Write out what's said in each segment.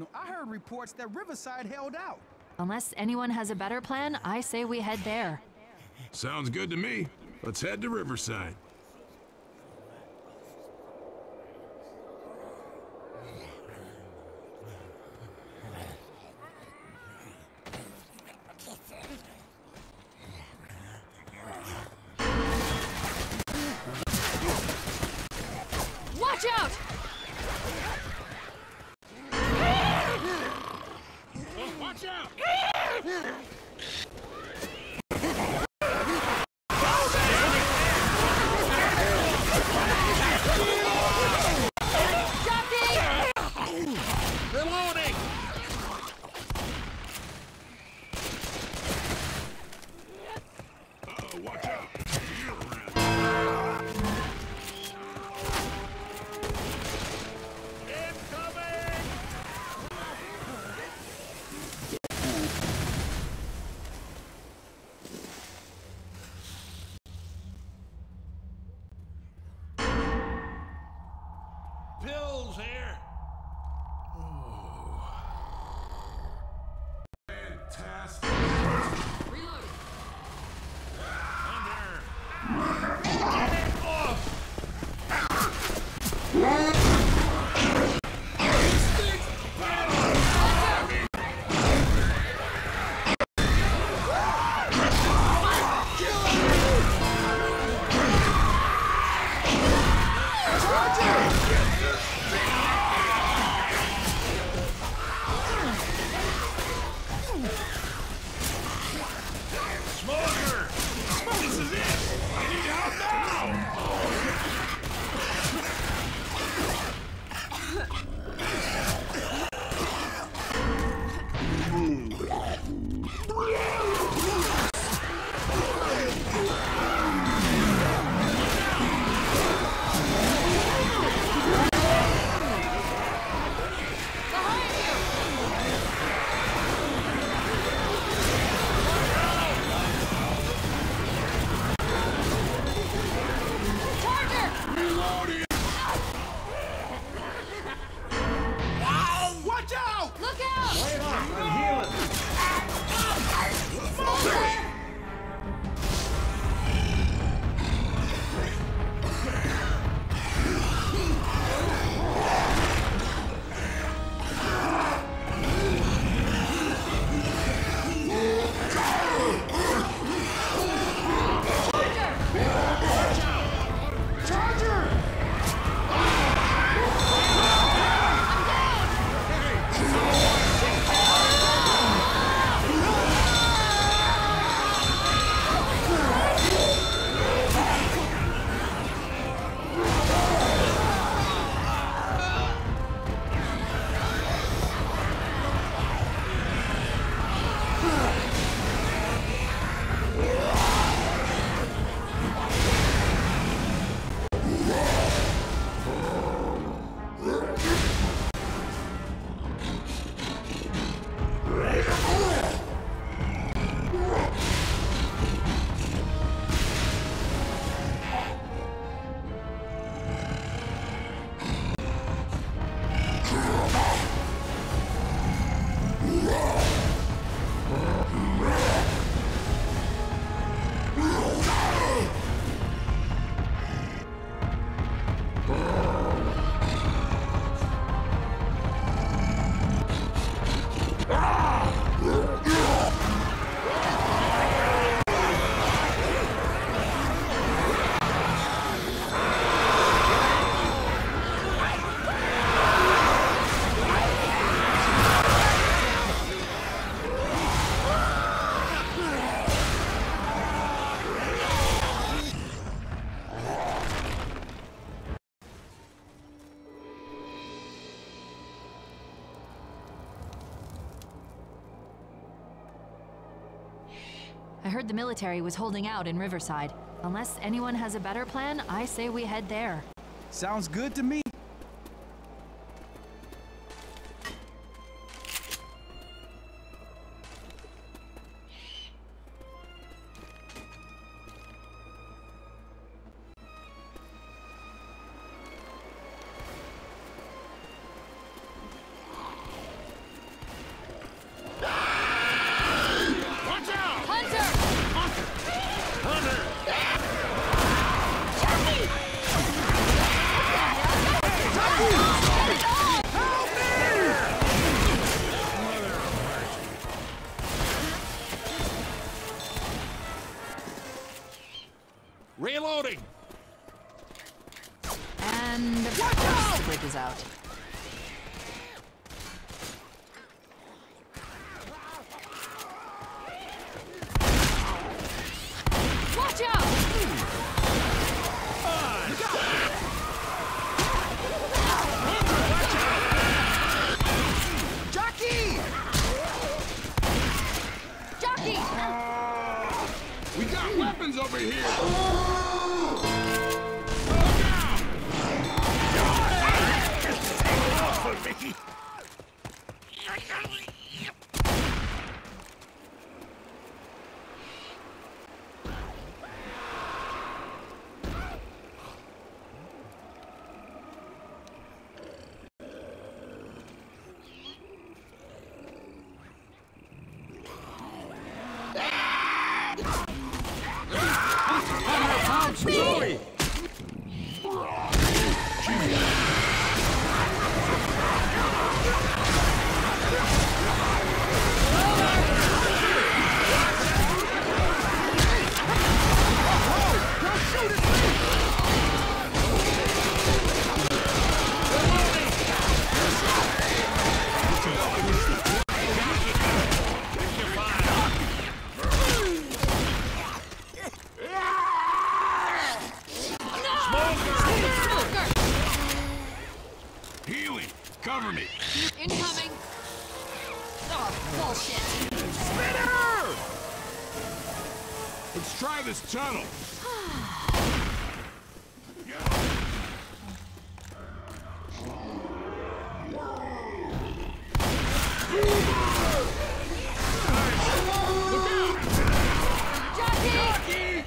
I heard reports that Riverside held out. Unless anyone has a better plan, I say we head there. Sounds good to me. Let's head to Riverside. Watch out! Watch out! Reloading! Uh-oh, watch out! You're around. Incoming! Pills here! Fantastic! Reload. Under! Get it off! Smoker! This is it! I need help now! Reloading! Watch out! Look out! Wait up, I'm healing. I heard the military was holding out in Riverside. Unless anyone has a better plan, I say we head there. Sounds good to me. And of course the bridge is out. Watch out! Jockey! Jockey! We got weapons over here! Joey! Healing! Cover me! Incoming! Oh, bullshit! Spinner! Let's try this tunnel. Jockey!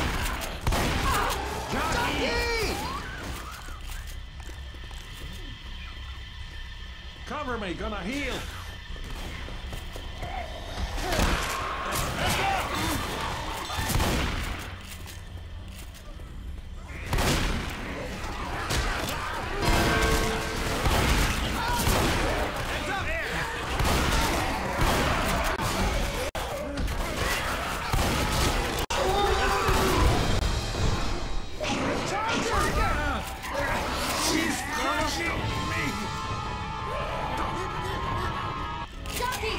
Cover me, gonna heal. She's crushing me! Jockey!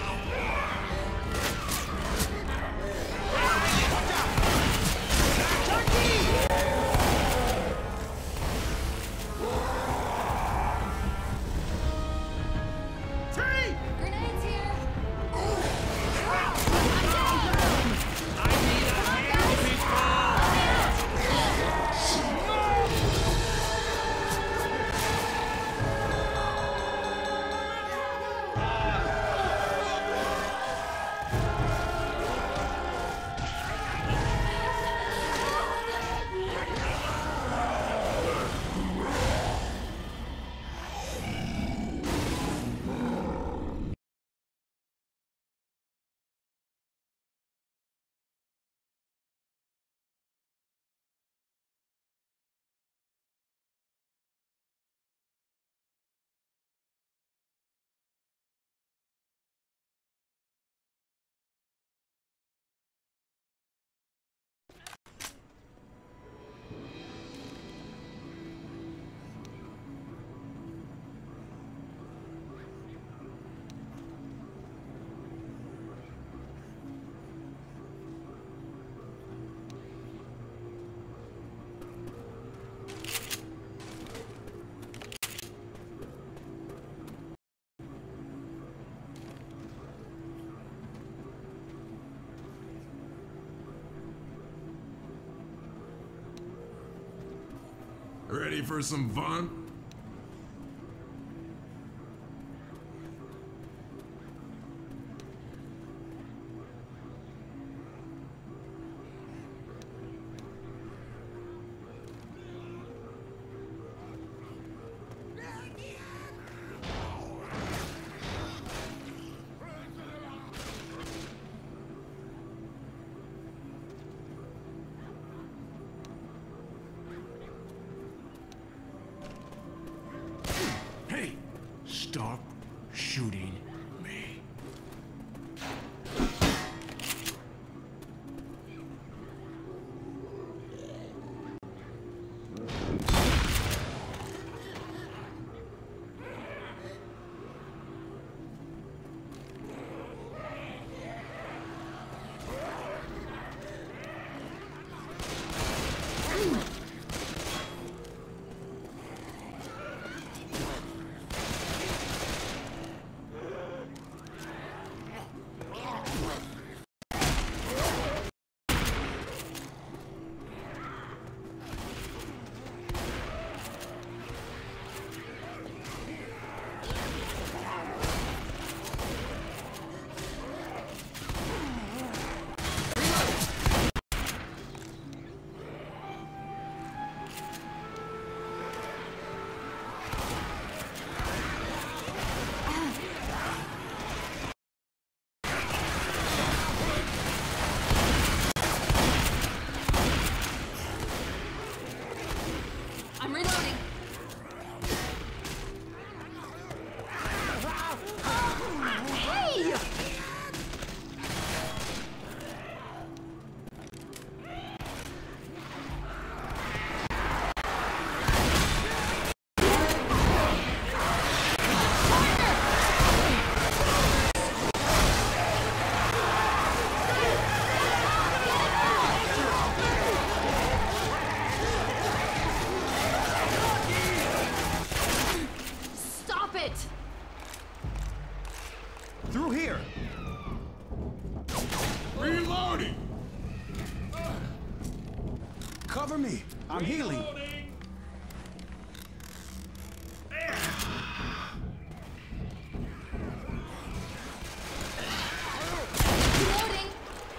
Grenades here! Ready for some fun? I'm reloading. Hey! Stop it! Through here. Reloading! Cover me. I'm healing. Reloading!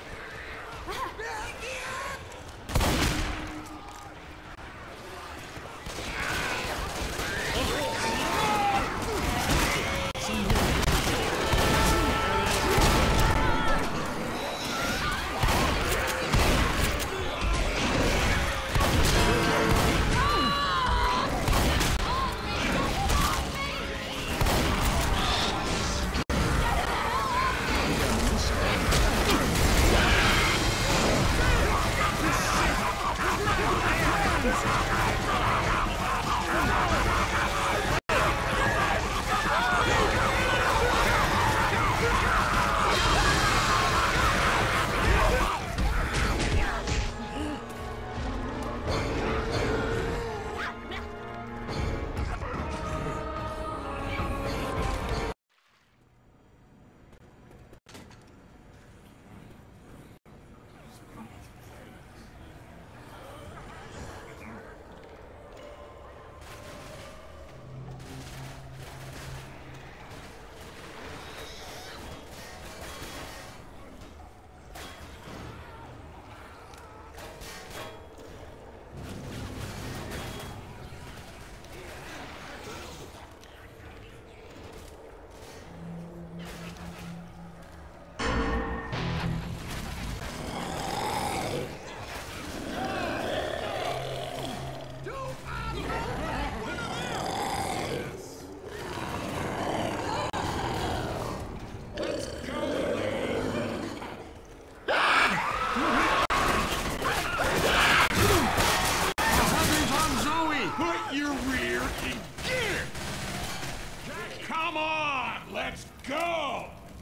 Put your rear in gear! Come on, let's go!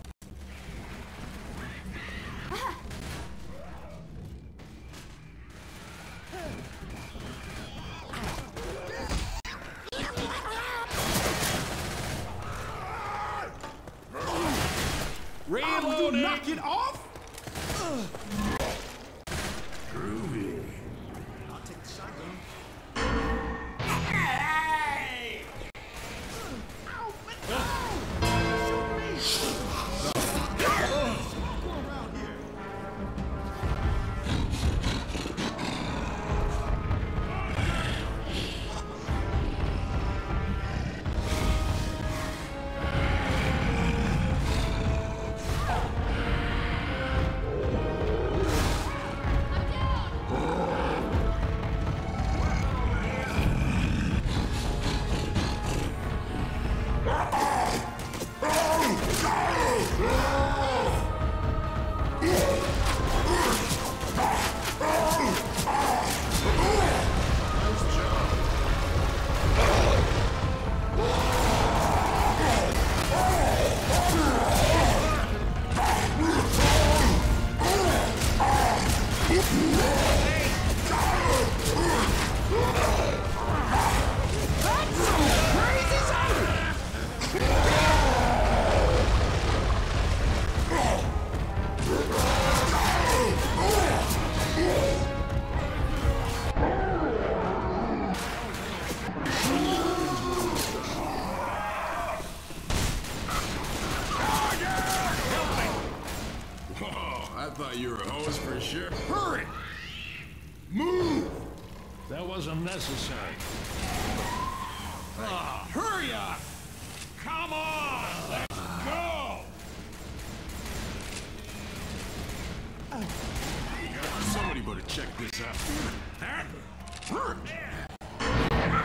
Reloading. Knock it off. Groovy. I'll take the shotgun. Hey! I thought you were a host for sure. Hurry! Move! That wasn't necessary. Hurry up! Come on! Let's go! Somebody better check this out. Huh?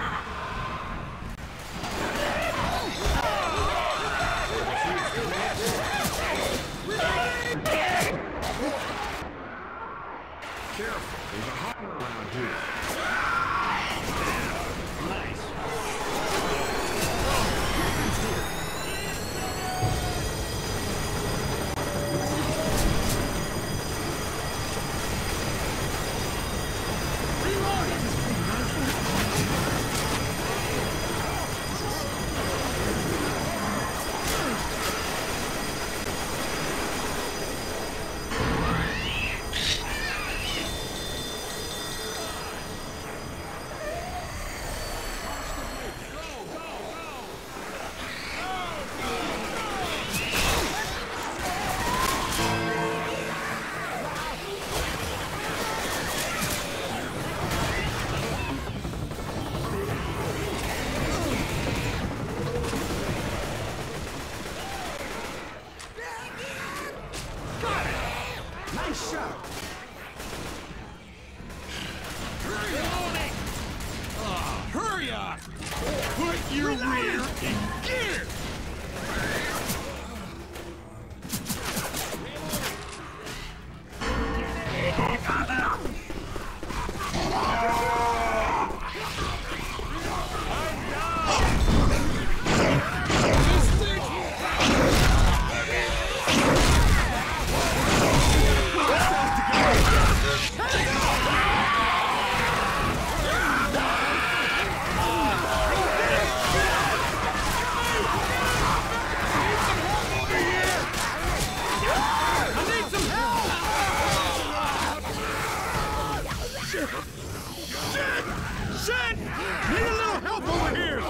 over here!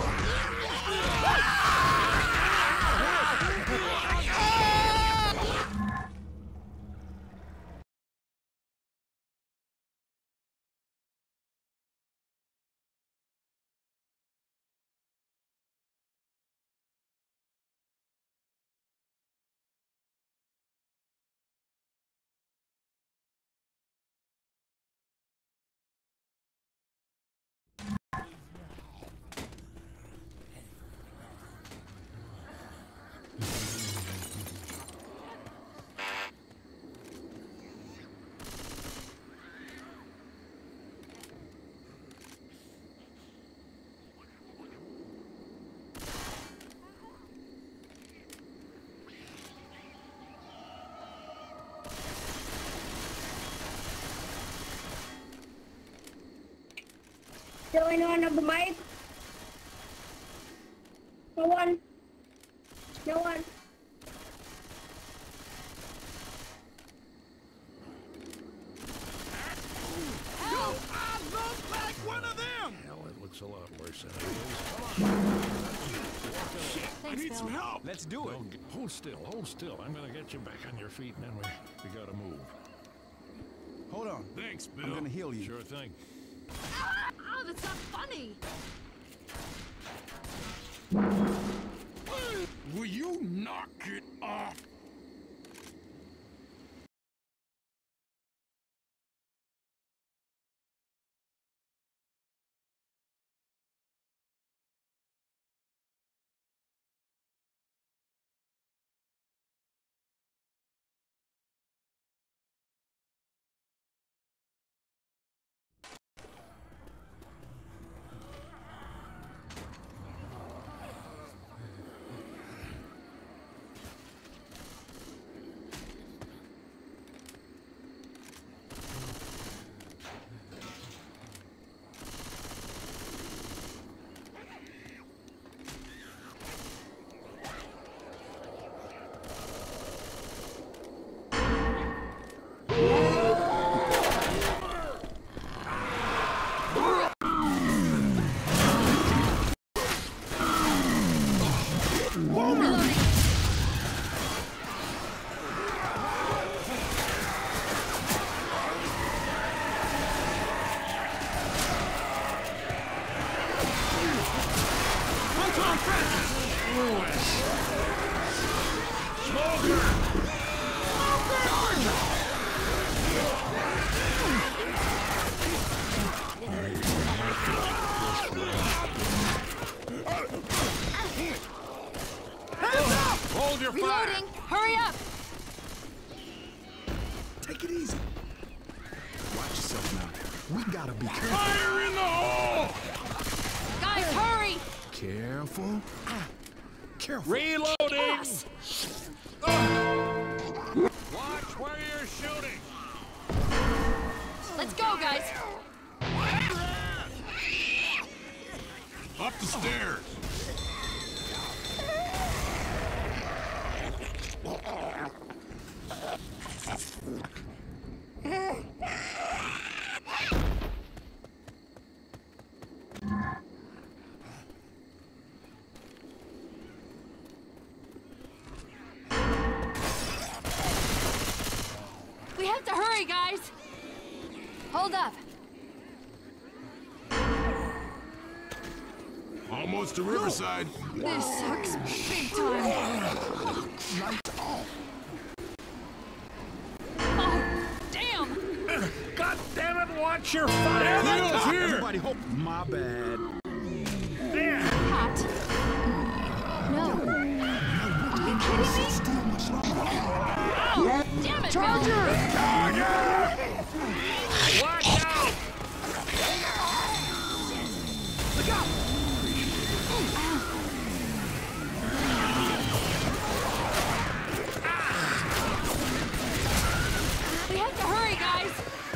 Still anyone on the mic? No one. No one. Help! I look like one of them! Hell, it looks a lot worse than it is. Come on. Thanks, I need some Bill. help. Let's do it. Hold still, hold still. I'm gonna get you back on your feet, and then we gotta move. Hold on. Thanks, Bill. I'm gonna heal you. Sure thing. Oh, that's not funny. Will you knock it off? Hold your fire! Reloading! Hurry up! Take it easy. Watch yourself now. We gotta be careful. Fire in the hole! Guys, hurry! Careful. Careful. Reloading! Yes. Watch where you're shooting! Let's go, guys! Up the stairs! We have to hurry, guys! Hold up. Almost to Riverside. This sucks big time. Oh, damn! God damn it, watch your fire! Neil's here! Everybody hope. My bad. Hot. No. Are you kidding me? Still much longer. Oh, damn it, Charger! Watch out! Look out! We have to hurry, guys!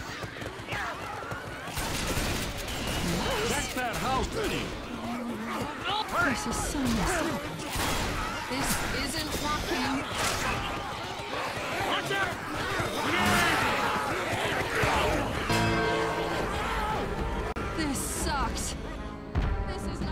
Check that house, Benny! This is so messed up. This isn't working. Watch out! This sucks. This is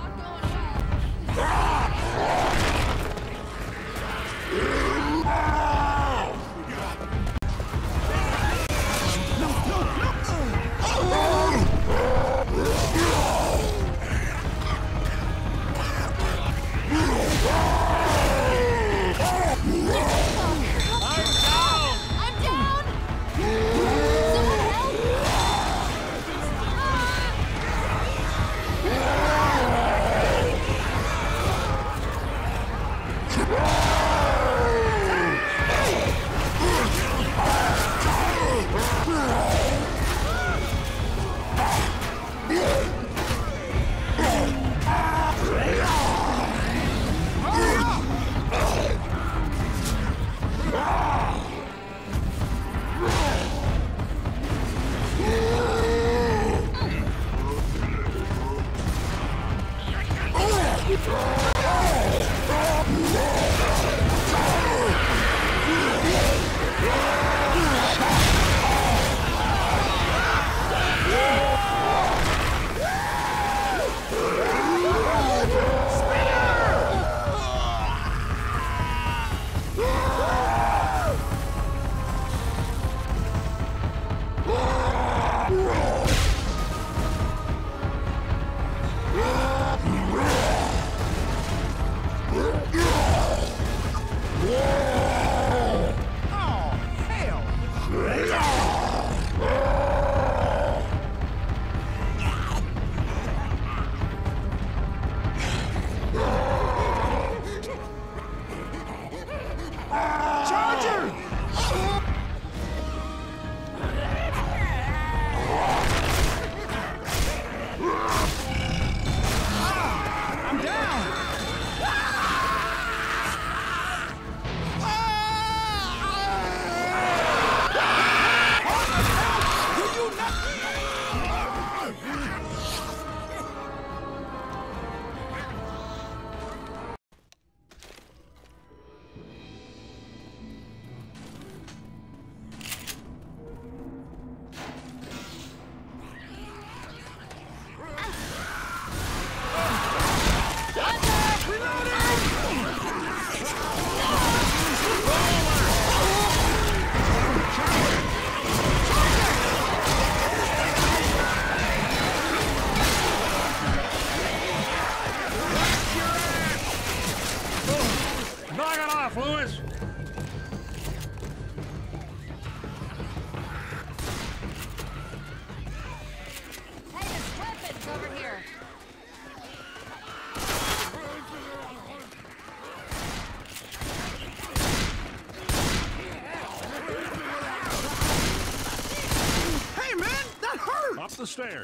Up the stairs.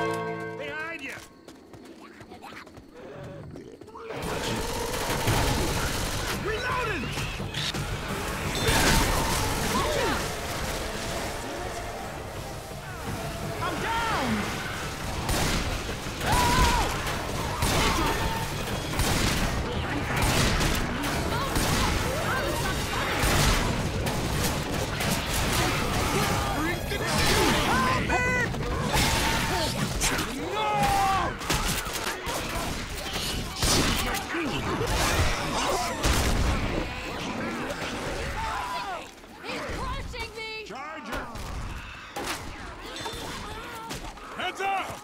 Behind you. Reloading! I'm down! Heads up!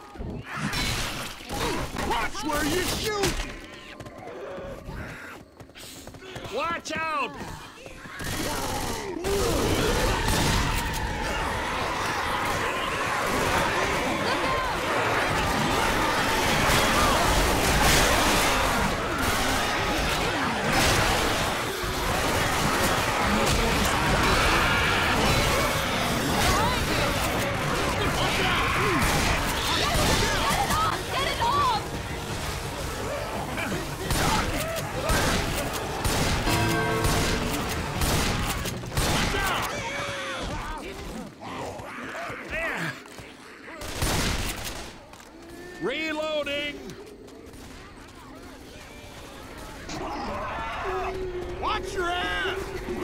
Watch where you shoot! Watch out! Reloading! Watch your ass!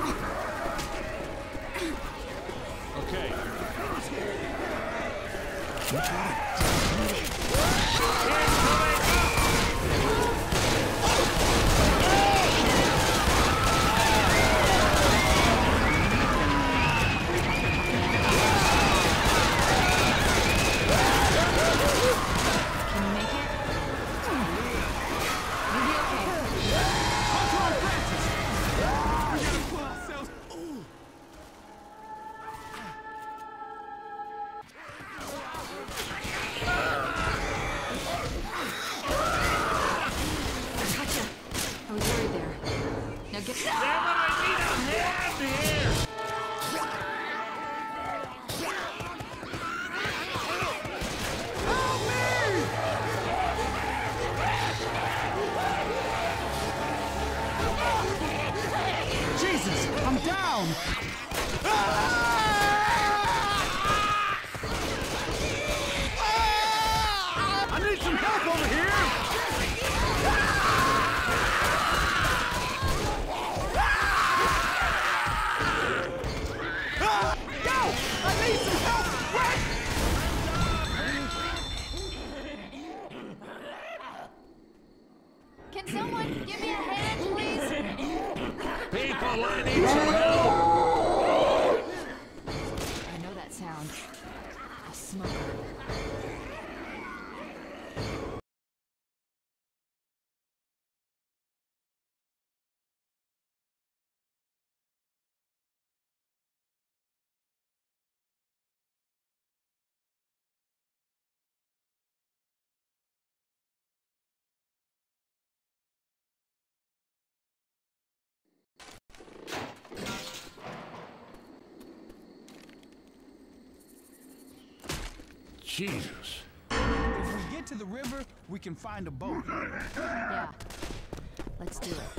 Okay. I'm down! I need some help over here! Someone, give me a hand, please. People, I need some help! I know that sound. A smoker. Jesus. If we get to the river, we can find a boat. Yeah. Let's do it.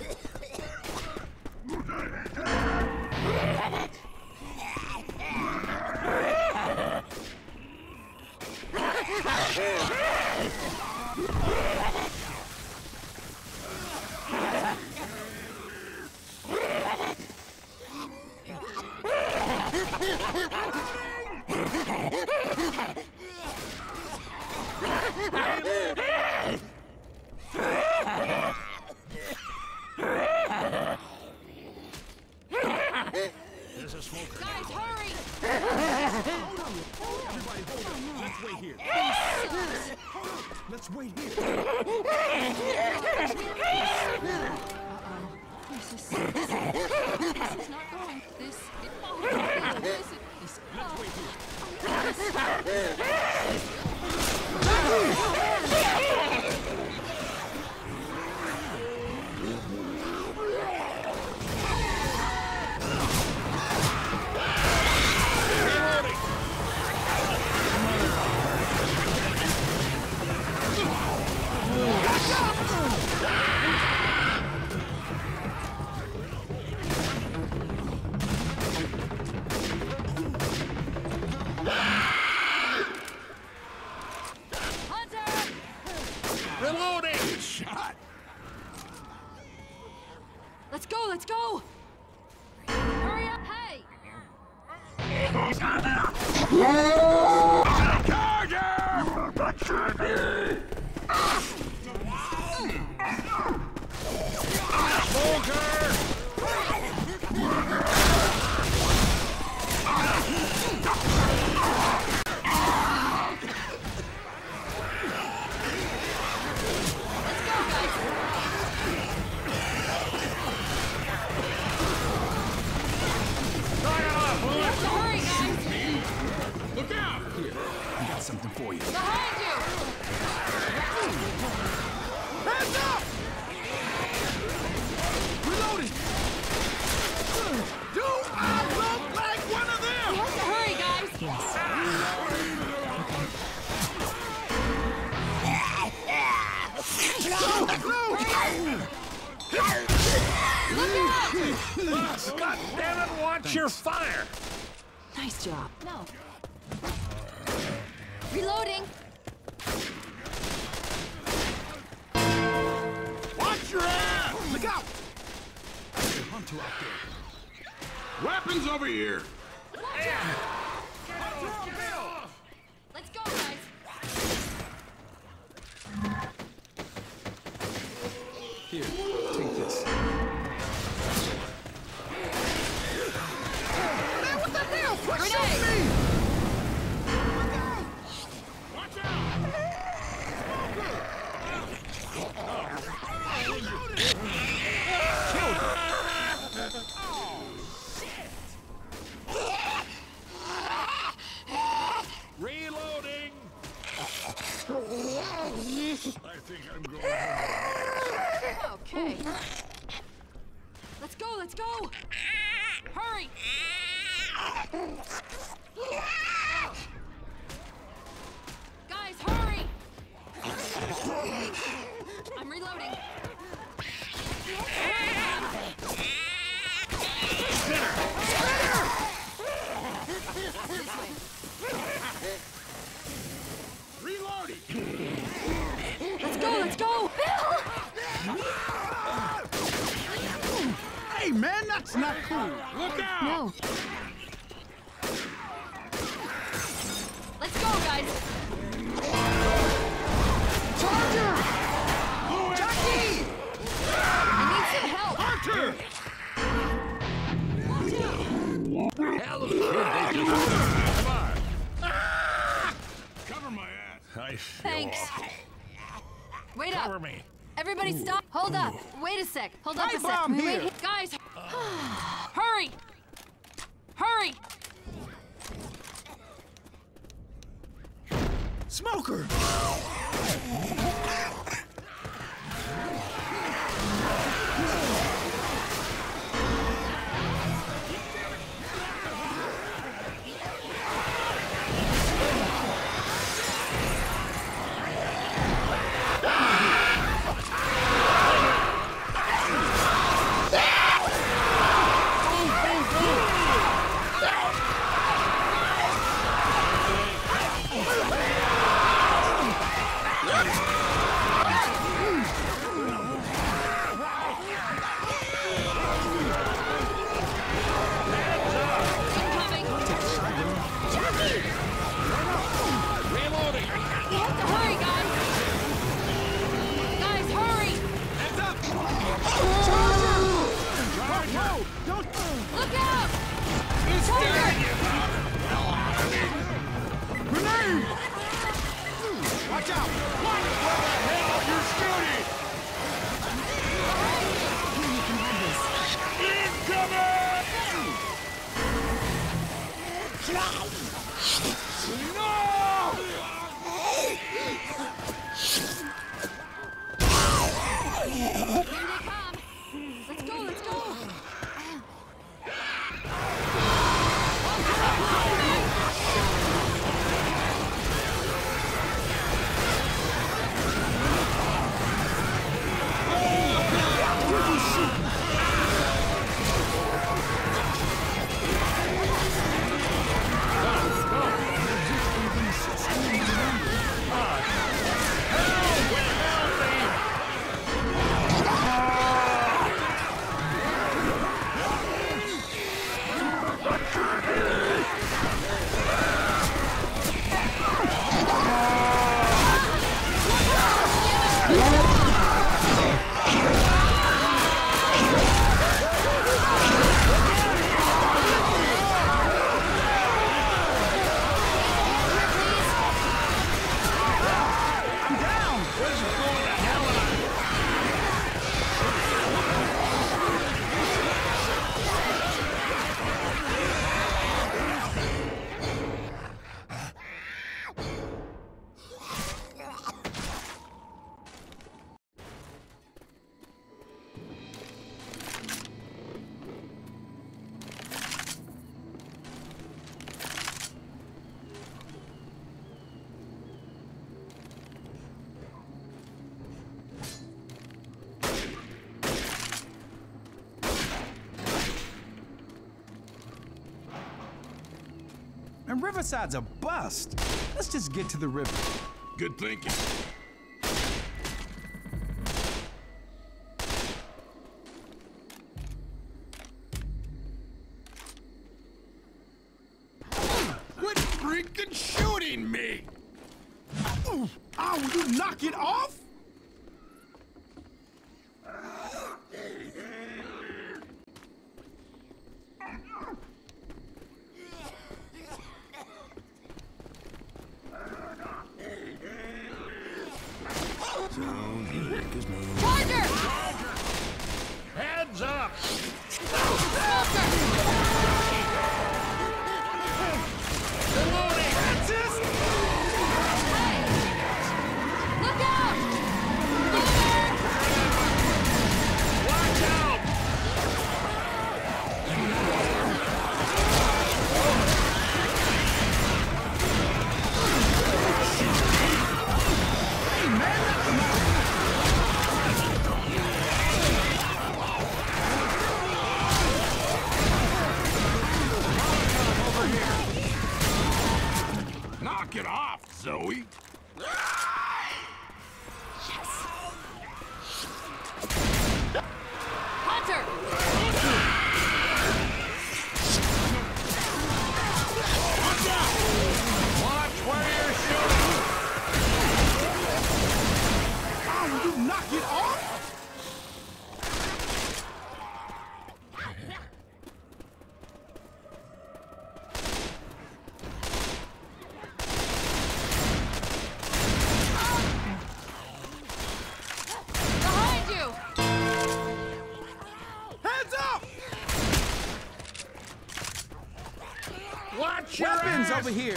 There's a smoker. Guys, hurry! Everybody hold up. Let's wait here. Let's wait here. This is not going. This is Let's wait here. Hunter! Reloading! Shot! Let's go, let's go! Hurry up, hey! Hurry, guys! Look out! Here, I got something for you. Behind you! Hands up! Reloading! Do I look like one of them? We have to hurry, guys! God damn it, watch your fire! Nice job. No. Reloading! Watch your ass! Look out! There's a hunter out there. Weapons over here! Let's go, guys! Here, take this. Grenade! Watch out! Reloading! I think I'm going home. Okay. Let's go, let's go! Hurry! Guys, hurry! I'm reloading. This way. Reloading! Let's go, let's go! Hey, man, that's not cool. Look out! No. Let's go, guys! Charger! Jackie! Wait up! Cover me. Everybody stop! Hold up! Wait a sec! Hold up Hey, a sec! Bomb Wait, here. guys! Hurry! Hurry! Smoker! Incoming! Jackie! Reloading. You have to hurry, guys! Guys, hurry! Heads up! No! Don't! Look out! This guy. Grenade! Watch out! What the hell are you shooting? Incoming! No! Here they come! Let's go, let's go! And Riverside's a bust. Let's just get to the river. Good thinking. Quit freaking shooting me! Oh, will you knock it off? Charger! Heads up! Smoker! Reloading! Hey! Look out! Smoker! Watch out! fast. over here.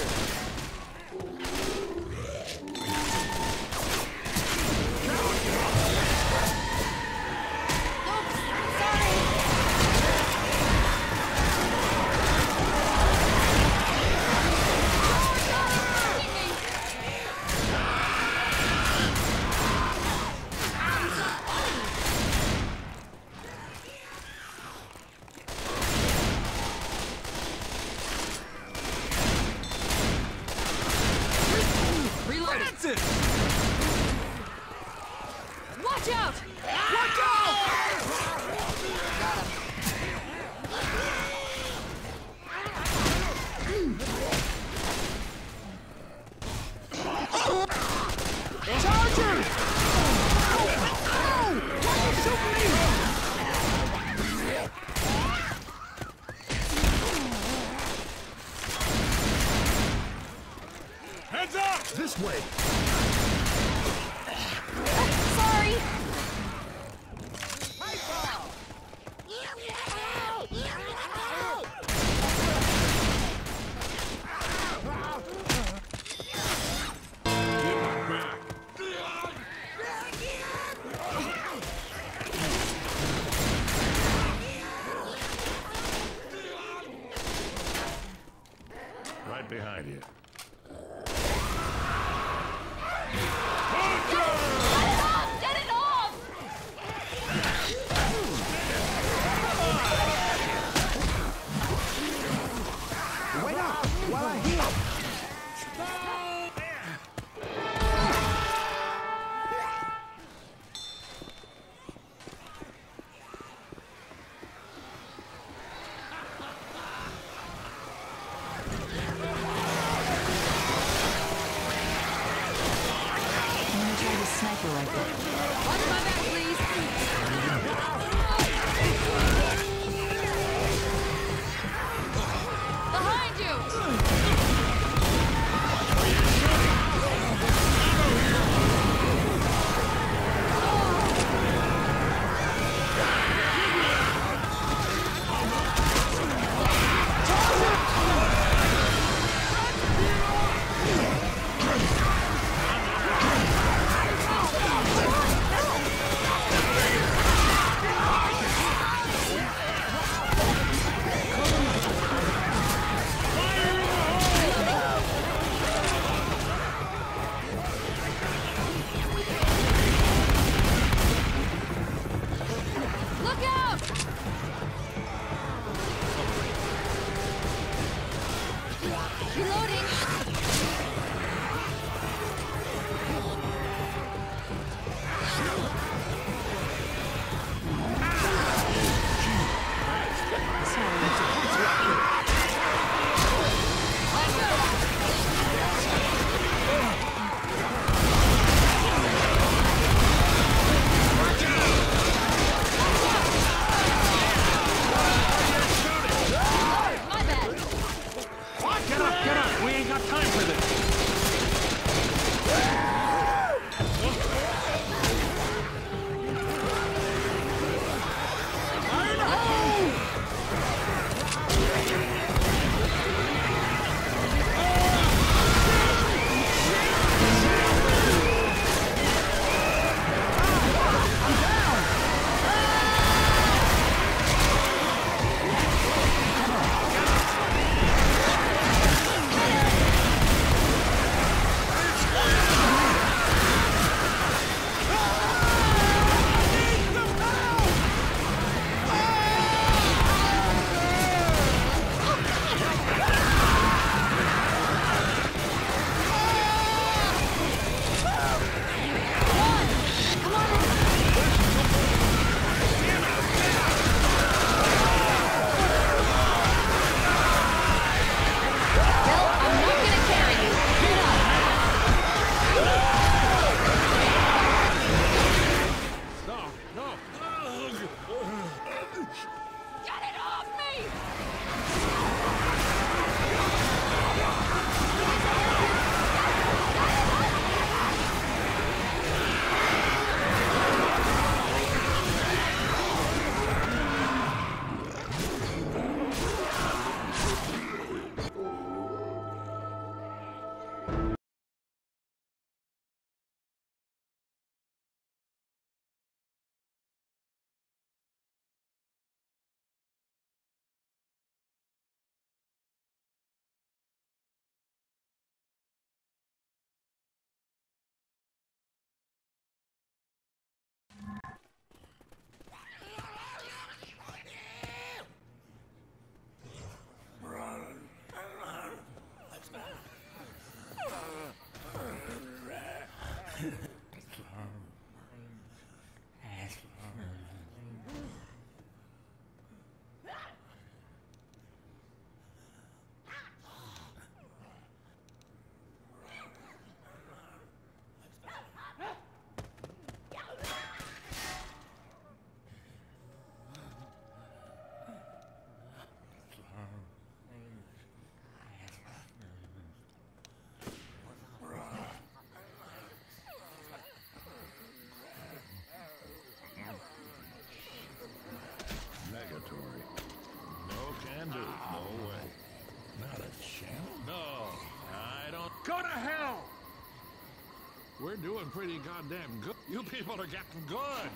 We're doing pretty goddamn good. You people are getting good.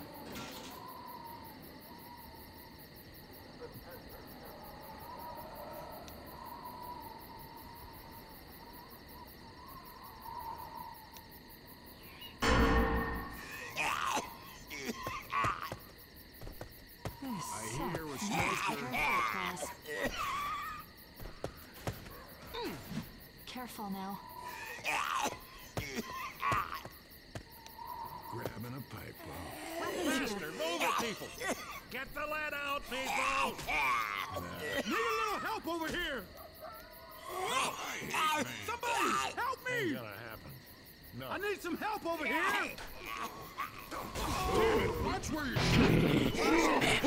I hear with smoke. Careful now. Grabbing a pipe bomb. Faster, move it, people. Get the lead out, people. Need a little help over here. Somebody help Ain't me. gonna happen. No. I need some help over here. Watch where you're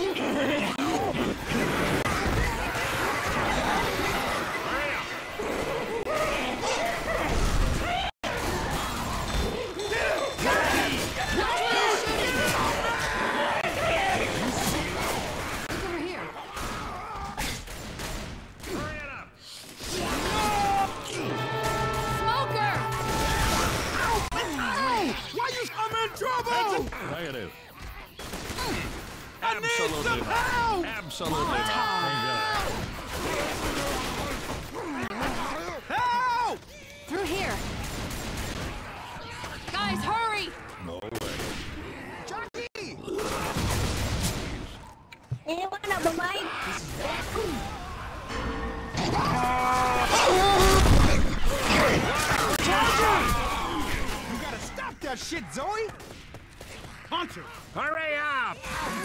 Hurry up. Over here. Hurry it up. Smoker! Why I'm in trouble? Negative. I need Absolutely some not. help. Absolutely not. Ain't gonna happen. Help! Through here. Guys, hurry! No way. Jackie! Anyone have a mic? You gotta stop that shit, Zoe! Hunter! Hurry up.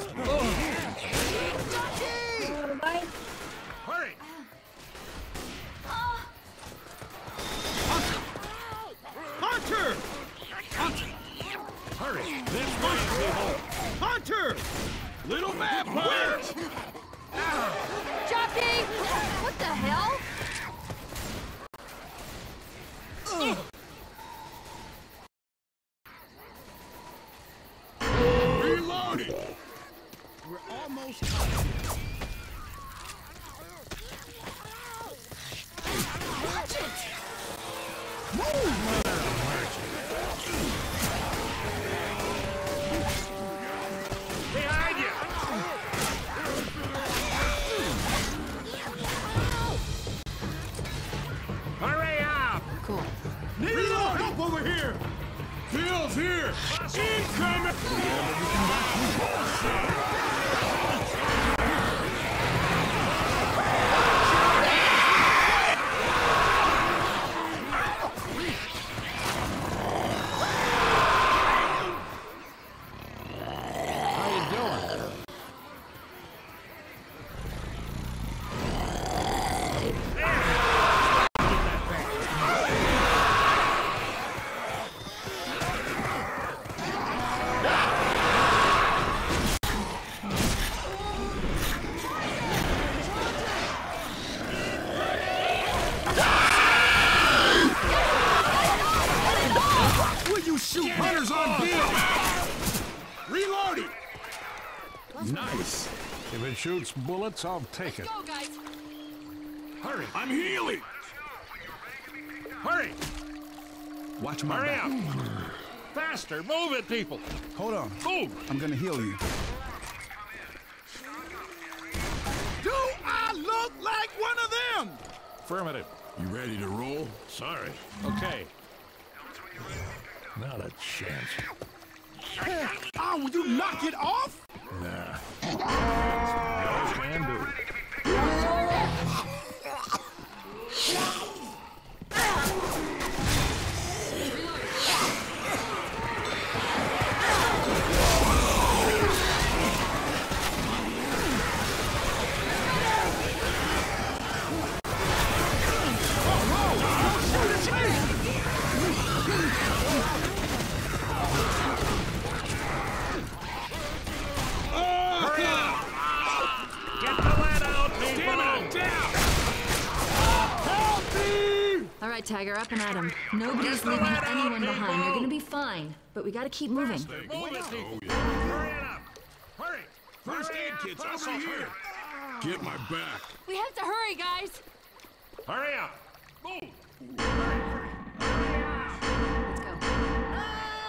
Jackie! Anyone have a mic? Hurry. Hunter! Hurry. This way, people. Hunter! Little vampire! Jockey! What the hell? Reloading! We're almost out. Watch it! Move! Behind you. Hurry up. Cool. Need a little help over here! Bill's here! Incoming! How you doing? Will you shoot hunters on Bill? Reloading! Nice. If it shoots bullets, I'll take it. Go, guys! Hurry. I'm healing! Hurry. Watch my Hurry back. up. Faster. Move it, people. Hold on. Move. I'm gonna heal you. Do I look like one of them? Affirmative. You ready to roll? Sorry. Okay. Not a chance. Oh, will you knock it off? Nah. No can do. Hurry up. Get the lead out, people. Help me! All right, Tiger, up and at him. Nobody's leaving anyone behind. You're gonna be fine. But we gotta keep moving. Move it, people. Hurry it up. Hurry. First Hurry aid up. kit's Pass over off here. Get my back. We have to hurry, guys! Hurry up. Move. Let's go.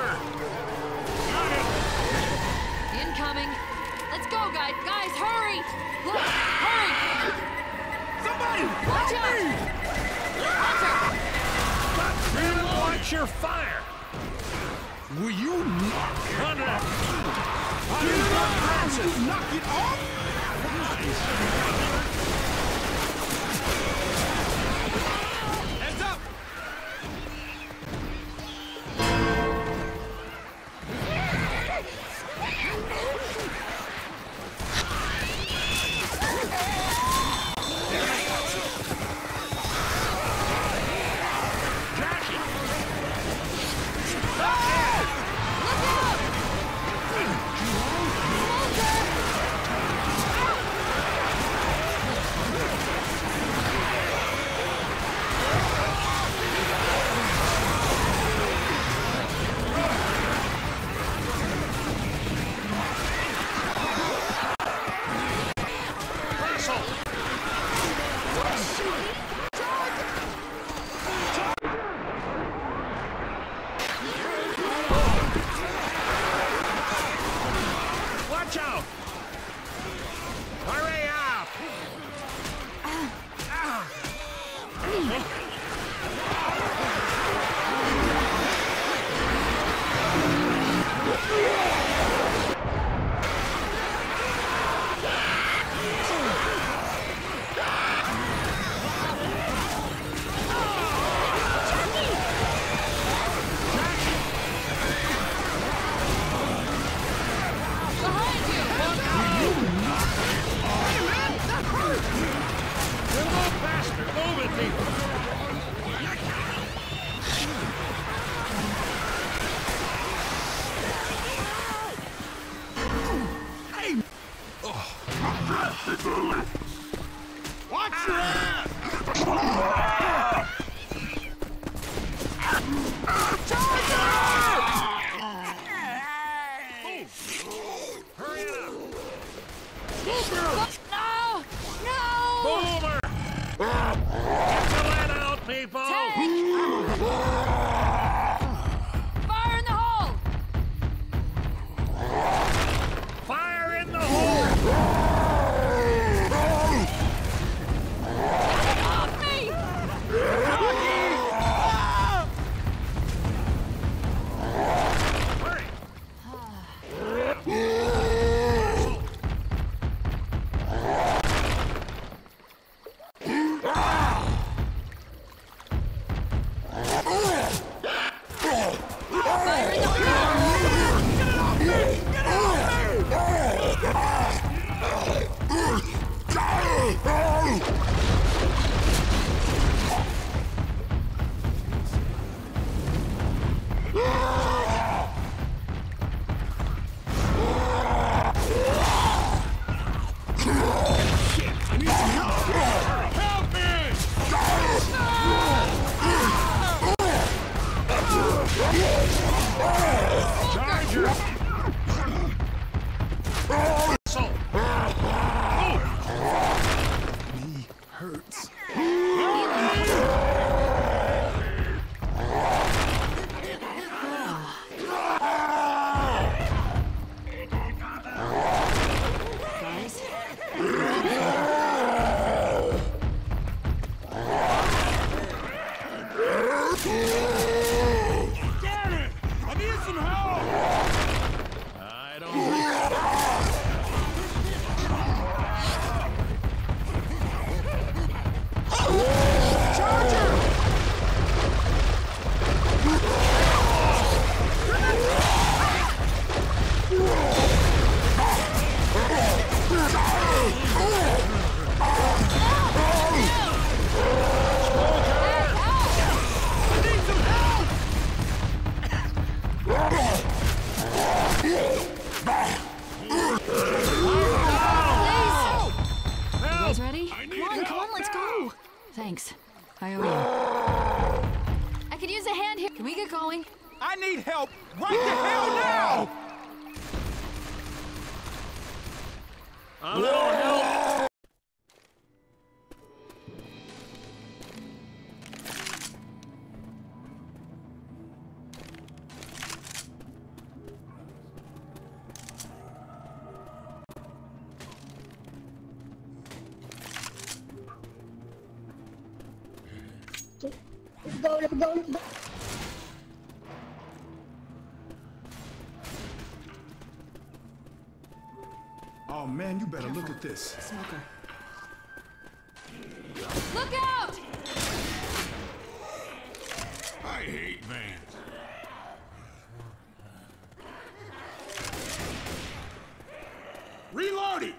Over! Got it! Incoming. Let's go, guys. Guys, hurry! Look, hurry! Somebody! Watch help out! me! Hunter! Watch your fire! Will you knock it Hunter! off? Francis! Knock it off? Heads up! Watch out! Hurry up! Faster! Move it, people! Watch your ass! Hurry it up! No! No! Boomer! Get the lead out, people! Fire in the hole! Fire in the hole! Get off me! Hurry! Fire in the hole! Help me! Charger! So, Knee hurts. Guys, damn it! I need some help! I don't think... you guys ready? Come on, let's go! Thanks. I owe you. I could use a hand here. Can we get going? I need help right the hell now! A little help! go, let's go, let's go. Oh man, you better look at this. Smoker. Look out! I hate vans. Reloading!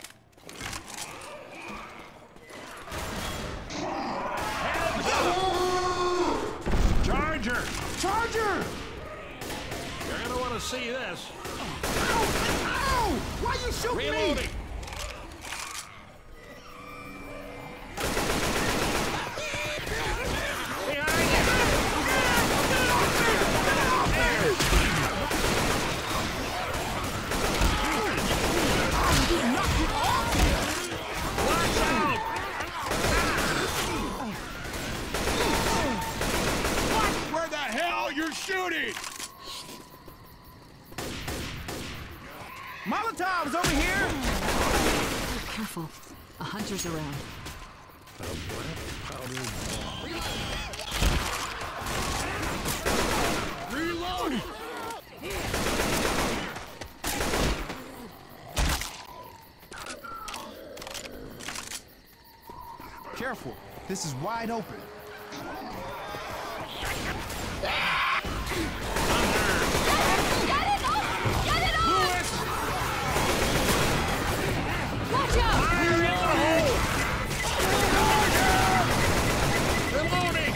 Charger! Charger! You're gonna want to see this. Ow! Why you shooting me? Reloading! Where the hell you're shooting? Molotov's over here! Careful. A hunter's around. Reloading! Careful, this is wide open. Get it off! Get it off! Watch out! Reloading!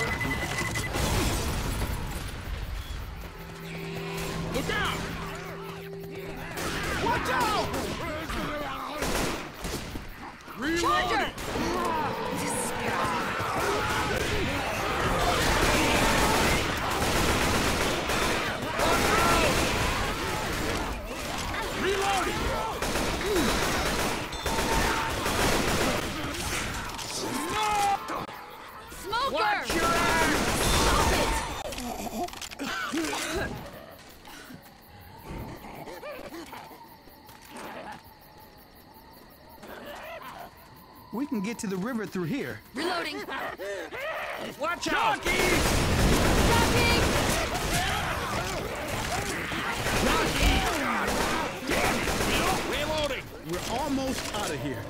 Look out! Watch out! Charger! Reloading! Smoker! Watch your ass! Stop it! We can get to the river through here. Reloading! Watch out! Tracking! Reloading! We're almost out of here.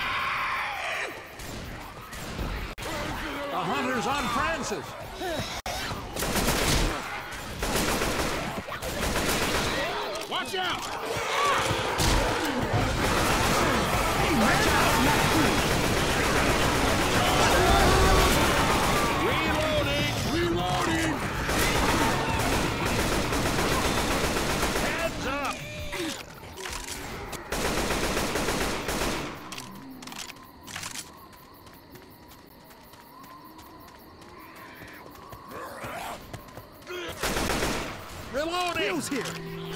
The hunter's on Francis. Watch out! Reloading! Reloading! Heads up! Reloading! Bill's here.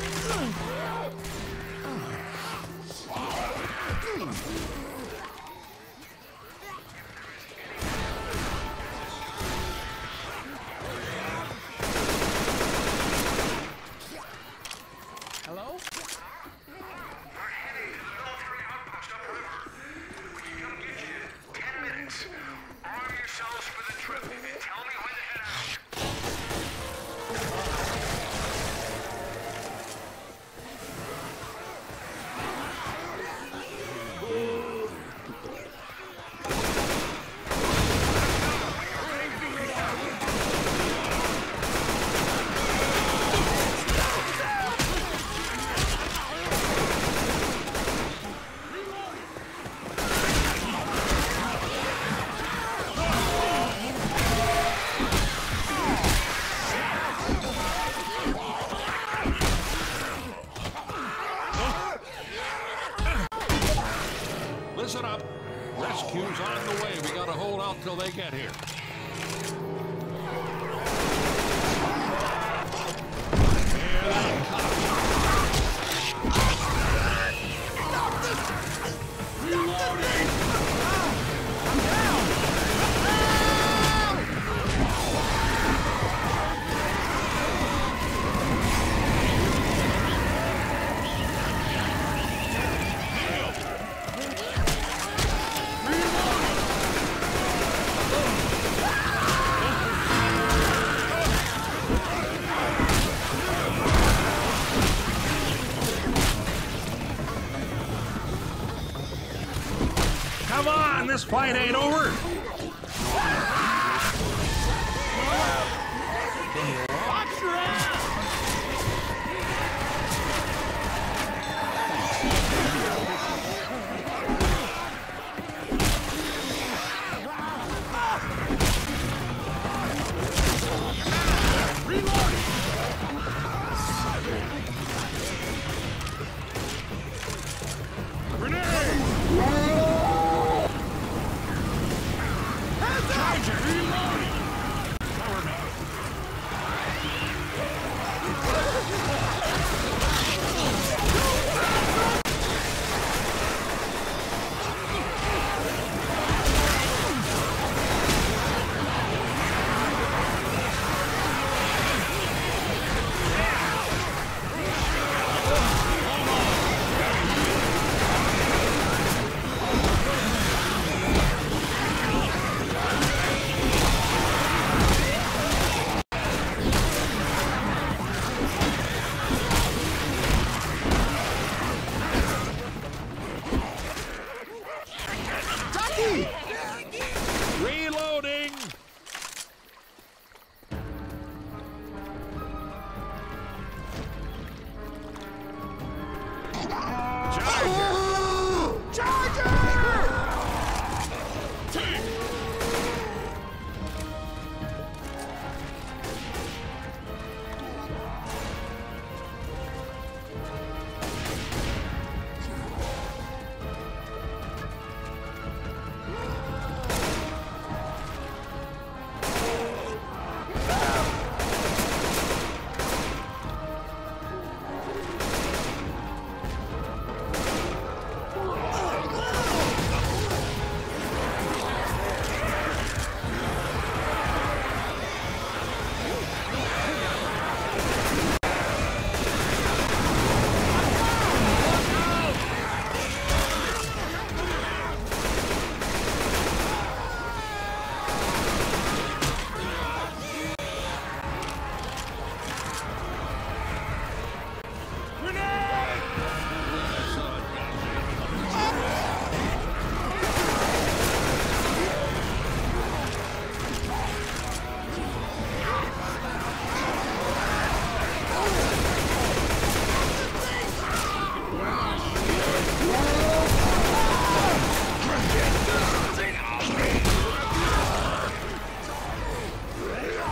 Hello? We're heading to level 3 outpost upriver. We can come get you in 10 minutes. Arm yourselves for the trip. Tell me when to head out. Listen up. Rescue's on the way. We gotta hold out till they get here. Here they come. Reloading! This fight ain't over. Watch your ass! Reloading! Charger! Charger!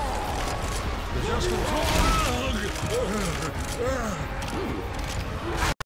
Just a dog!